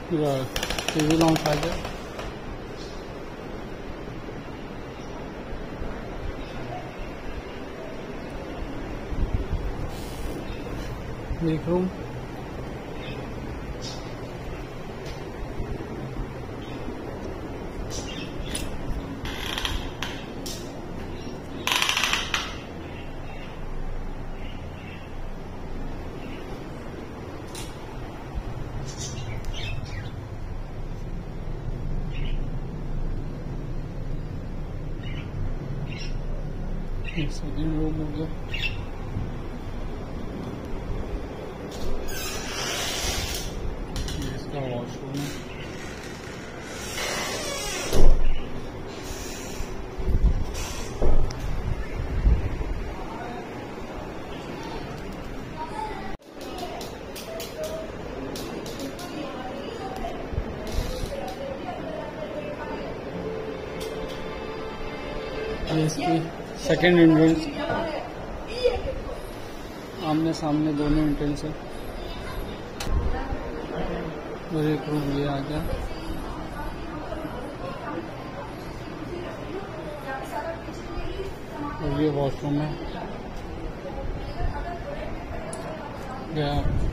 TV launch आ गया। एक room, second room हो गया। इसका वॉशरूम है। इसकी सेकेंड एंट्रेंस, आमने सामने दोनों एंट्रेंस है। और एक रूम ये आ गया। और ये वॉशरूम है।